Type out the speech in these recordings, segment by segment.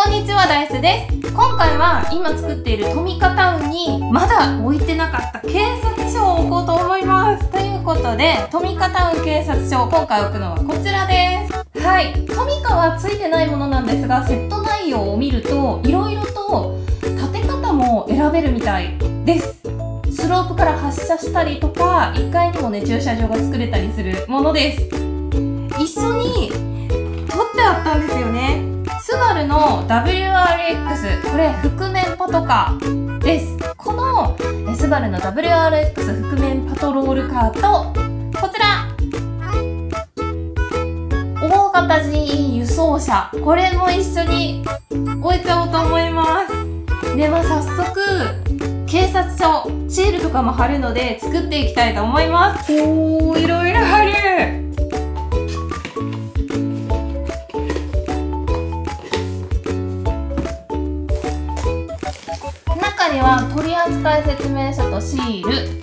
こんにちは、ダイスです。今回は今作っているトミカタウンにまだ置いてなかった警察署を置こうと思います。ということで、トミカタウン警察署、今回置くのはこちらです。はい、トミカはついてないものなんですが、セット内容を見るといろいろと立て方も選べるみたいです。スロープから発射したりとか、1階にもね駐車場が作れたりするものです。一緒に取ってあったんですよね。スバルの WRX、 これ覆面パトカーです。このスバルの WRX 覆面パトロールカーと、こちら大型 GE 輸送車、これも一緒に置いちゃおうと思います。では早速警察署シールとかも貼るので作っていきたいと思います。おー、いろいろ貼る。中には取扱説明書とシール、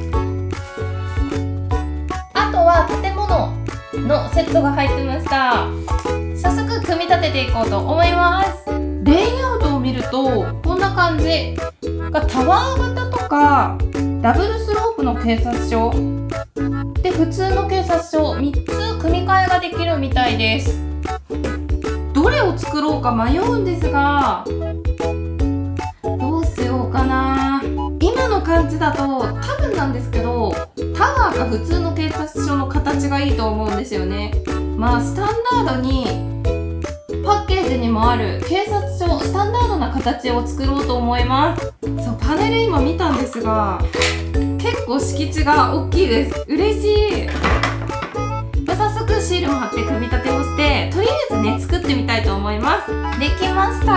あとは建物のセットが入ってました。早速組み立てていこうと思います。レイアウトを見るとこんな感じがタワー型とかダブルスロープの警察署で普通の警察署3つ組み替えができるみたいです。どれを作ろうか迷うんですが、どうしようかな。今の感じだと多分なんですけど、タワーが普通の警察署の形がいいと思うんですよね。まあスタンダードにパッケージにもある警察署スタンダードな形を作ろうと思います。そう、パネル今見たんですが結構敷地が大きいです。嬉しい。早速シールも貼って組み立てをして、とりあえずね作ってみたいと思います。できました。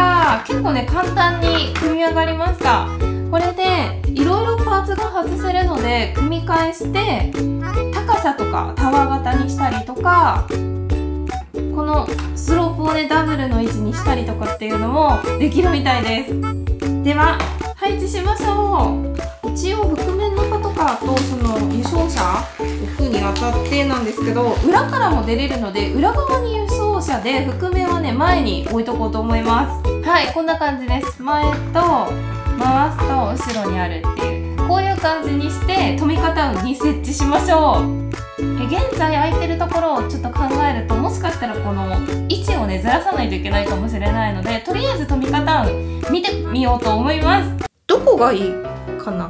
結構ね簡単に組み上がりました。これでいろいろパーツが外せるので組み替えして高さとかタワー型にしたりとか、このスロープをねダブルの位置にしたりとかっていうのもできるみたいです。では配置しましょう。一応覆面のパトカーとその輸送車服に当たってなんですけど、裏からも出れるので裏側に輸送車で覆面はね前に置いとこうと思います。はい、こんな感じです。前と回すと後ろにあるっていう、こういう感じにしてトミカタウンに設置しましょう。現在空いてるところをちょっと考えると、もしかしたらこの位置をねずらさないといけないかもしれないので、とりあえずトミカタウン見てみようと思います。どこがいいかな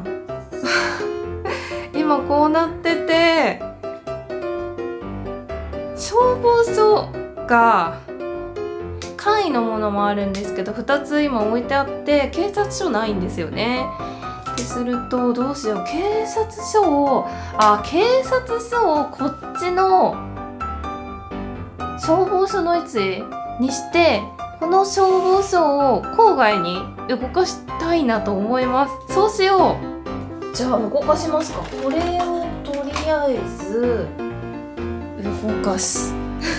今こうなってて、消防署が簡易のものもあるんですけど2つ今置いてあって、警察署ないんですよね。でするとどうしよう。警察署をこっちの消防署の位置にして、この消防署を郊外に動かしたいなと思います。そうしよう。じゃあ動かしますか。これをとりあえず動かす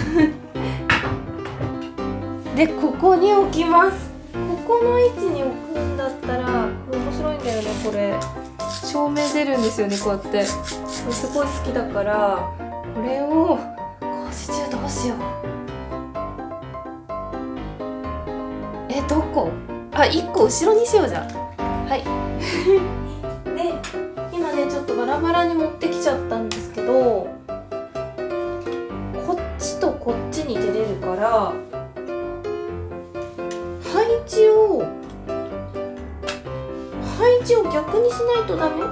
でここに置きます。ここの位置に置くんだったら面白いんだよね。これ照明出るんですよね、こうやって。すごい好きだから、これを工事中どうしよう。どこ？1個後ろにしよう。じゃあはいで今ねちょっとバラバラに持ってきちゃったんですけど、こっちとこっちに出れるから配置を逆にしないとダメ？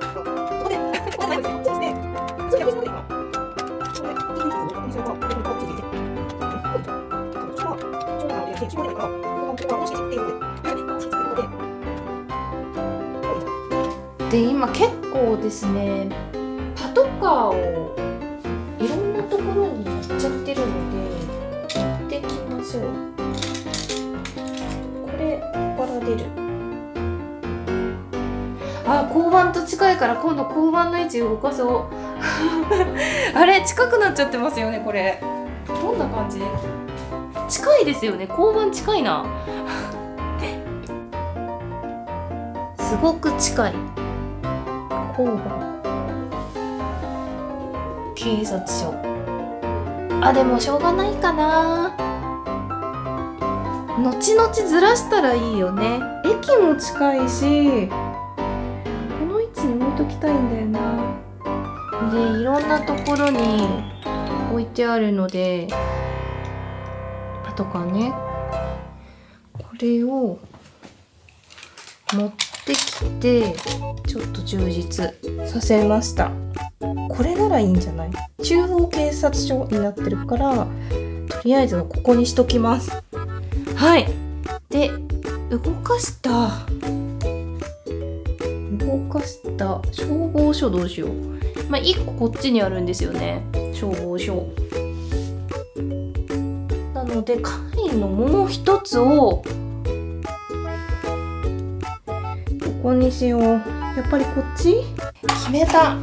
で今結構ですねパトカーをいろんなところにやっちゃってるので行ってきましょう。これから出る。交番と近いから今度交番の位置動かそうあれ近くなっちゃってますよね。これどんな感じ？近いですよね。交番近いなすごく近い。交番、警察署。でもしょうがないかな。 後々ずらしたらいいよね。駅も近いし、この位置に置いときたいんだよな。で、いろんなところに置いてあるので、あとかね、これを持ってきてちょっと充実させました。これならいいんじゃない？中央警察署になってるから、とりあえずはここにしときます。はい。で、動かした消防署どうしよう。まあ、1個こっちにあるんですよね、消防署。なので簡易のもう一つをどこにしよう。やっぱりこっち？決めた。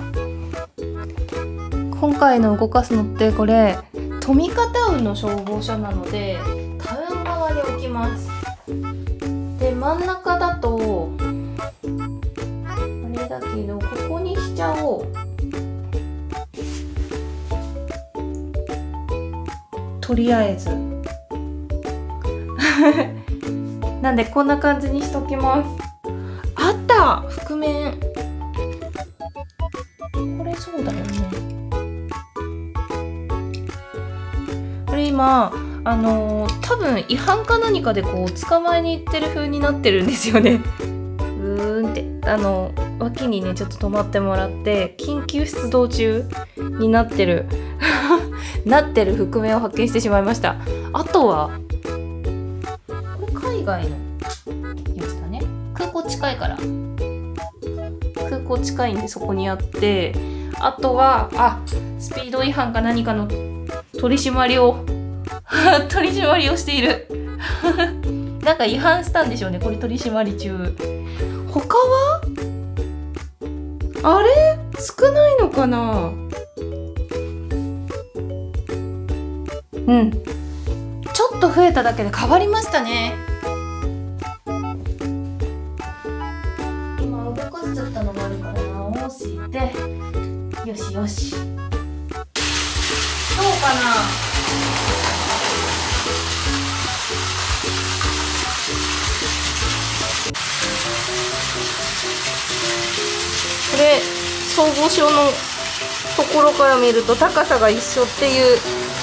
今回の動かすのってこれ富方タウンの消防署なので、タウン側に置きます。で、真ん中だとあれだけど、ここにしちゃおう。とりあえずなんでこんな感じにしときます。あった、覆面。これそうだよね。これ今多分違反か何かでこう捕まえに行ってる風になってるんですよね。って脇にねちょっと止まってもらって緊急出動中になってるなってる覆面を発見してしまいました。あとはこれ海外のやつだね。空港近いから、空港近いんでそこにあって、あとはスピード違反か何かの取り締まりを取り締まりをしているなんか違反したんでしょうね、これ取り締まり中。他はあれ少ないのかな。うん、ちょっと増えただけで変わりましたね。今動かしちゃったのがあるから直して、よしよし、どうかな。これ消防署のところから見ると高さが一緒っていう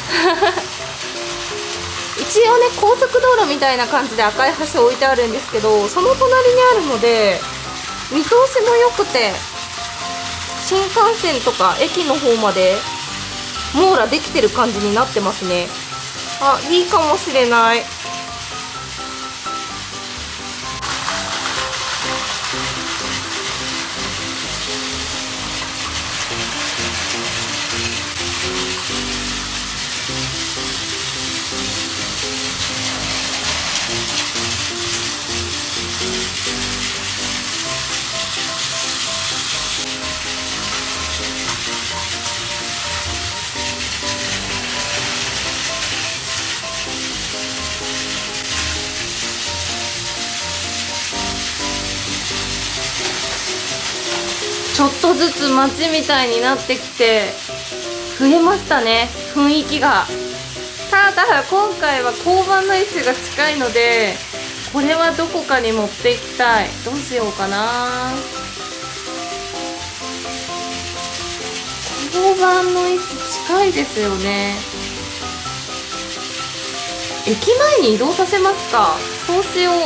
一応ね高速道路みたいな感じで赤い橋置いてあるんですけど、その隣にあるので見通しも良くて、新幹線とか駅の方まで網羅できてる感じになってますね。あ、いいかもしれない。ちょっとずつ街みたいになってきて増えましたね、雰囲気が。ただ今回は交番の位置が近いので、これはどこかに持っていきたい。どうしようかな。交番の位置近いですよね。駅前に移動させますか。そうしよう。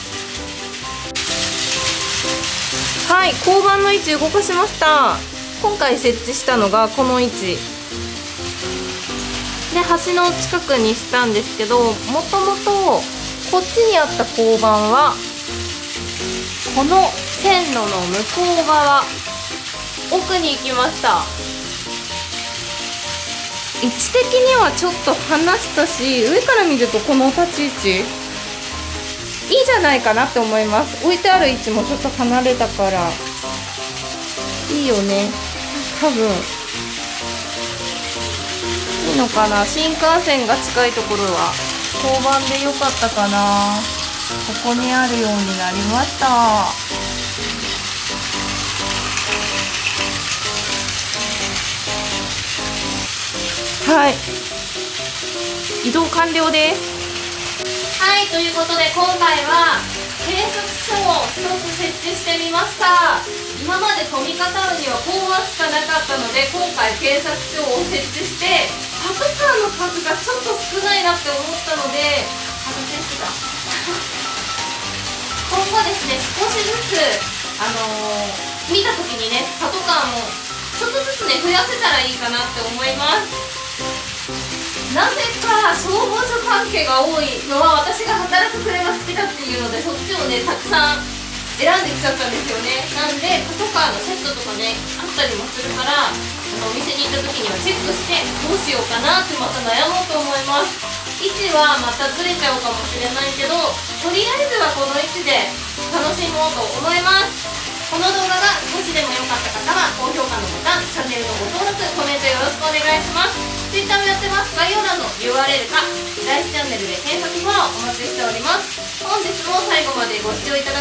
はい、交番の位置動かしました。今回設置したのがこの位置で、橋の近くにしたんですけど、もともとこっちにあった交番はこの線路の向こう側奥に行きました。位置的にはちょっと離したし、上から見るとこの立ち位置いいじゃないかなって思います。置いてある位置もちょっと離れたからいいよね。多分いいのかな。新幹線が近いところは交番でよかったかな。ここにあるようになりました。はい、移動完了です。 はい、ということで今回は計測書を1つ設置してみました。今までトミカタウンにはコーマしかなかったので、今回計測書を設置してパトカーの数がちょっと少ないなって思ったので外してた今後ですね、少しずつ見た時にね、パトカーもちょっとずつね増やせたらいいかなって思います。なぜか消防署関係が多いのは私が働く車好きだっていうので、そっちをねたくさん選んできちゃったんですよね。なんでパトカーのセットとかねあったりもするから、お店に行った時にはチェックしてどうしようかなってまた悩もうと思います。位置はまたずれちゃうかもしれないけど、とりあえずはこの位置で楽しもうと思います。この動画が少しでも良かった方は高評価のボタン、チャンネルのご登録、コメントよろしくお願いします。Twitter もやってます。概要欄の URL か第1チャンネルで検索フォローお待ちしております。本日も最後までご視聴いた